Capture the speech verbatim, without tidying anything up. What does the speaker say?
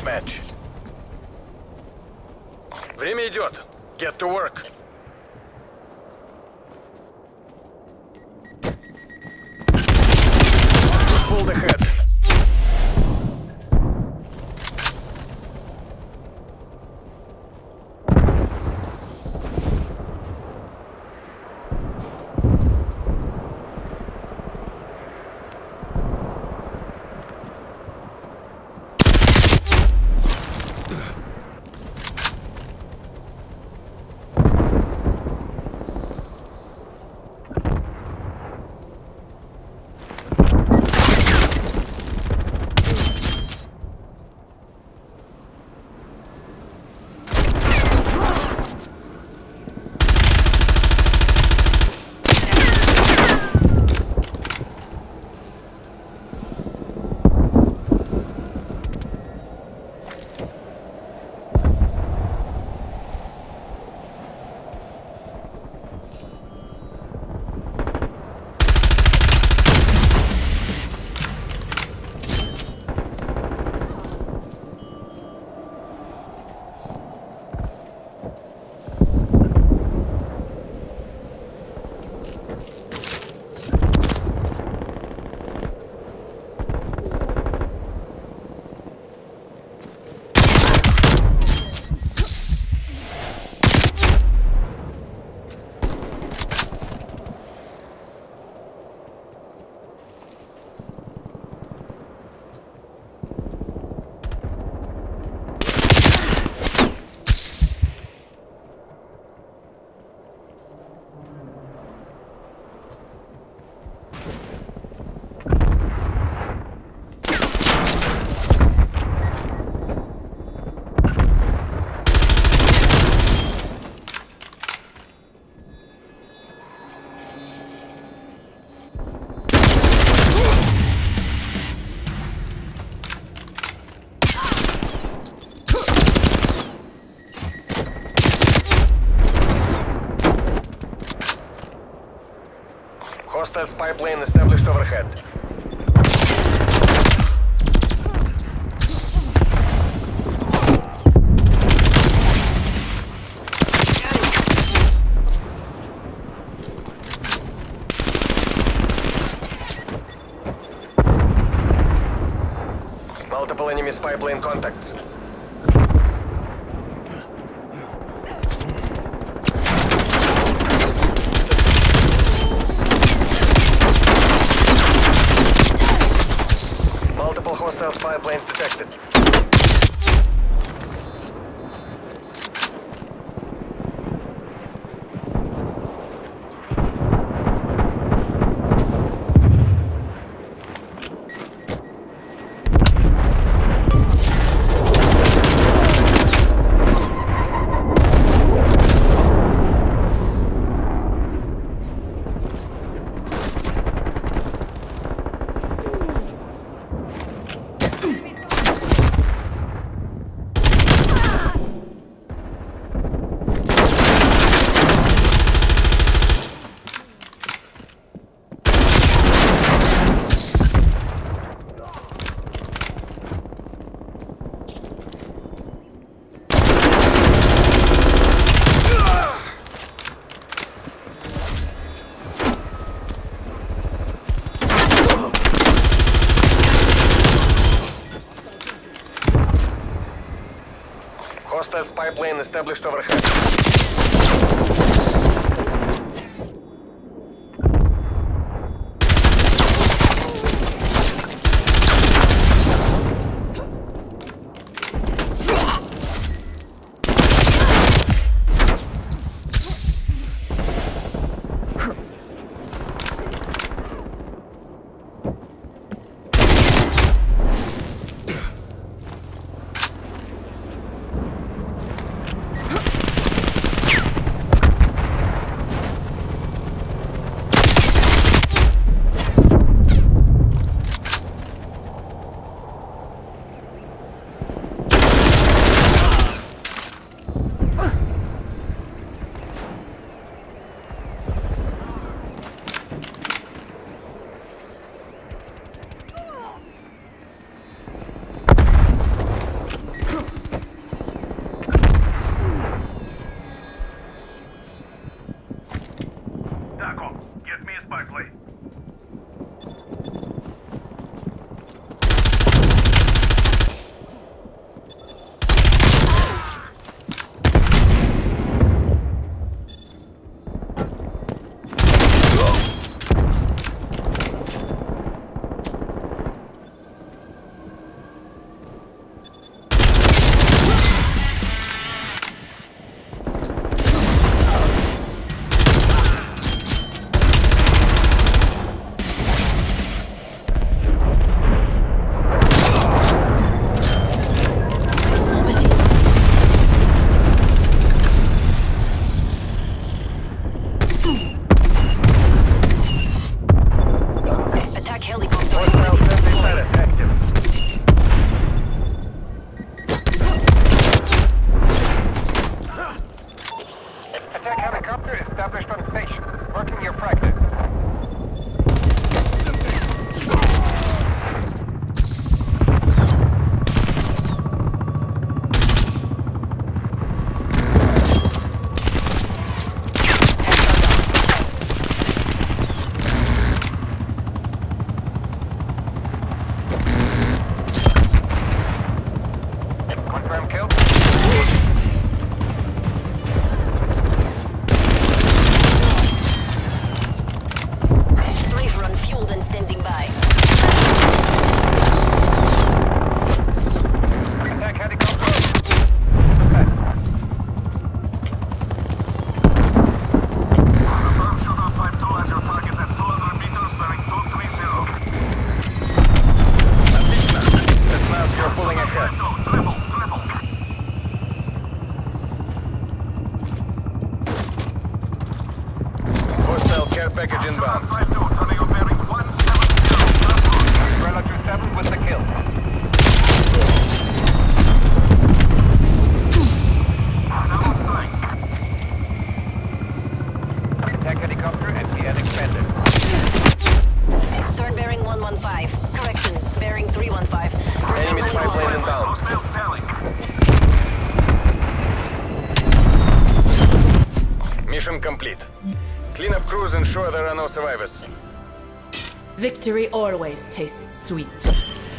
deathmatch. Время идет. Get to work. Pull the head. Hostile spy plane established overhead. Multiple enemy spy plane contacts. Hostile spy planes detected. Hostile spy plane established overhead. Attack helicopter established on station. Working your frag list. Confirm kill. Strafe run fueled and standing by. Attack helicopter. Confirm shootout five two as your target at two hundred meters bearing two three zero. Отлично. Спецназ, you're pulling ahead. Triple, triple. Hostile care package inbound. five two, turning on bearing one seven zero. Umbrella two seven with the kill. Now on strike. Attack helicopter and T N expanded. Turn bearing one one five. Correction, bearing three one five. Enemy spy plane inbound. Hostiles tally. Mission complete. Clean up crews, ensure there are no survivors. Victory always tastes sweet.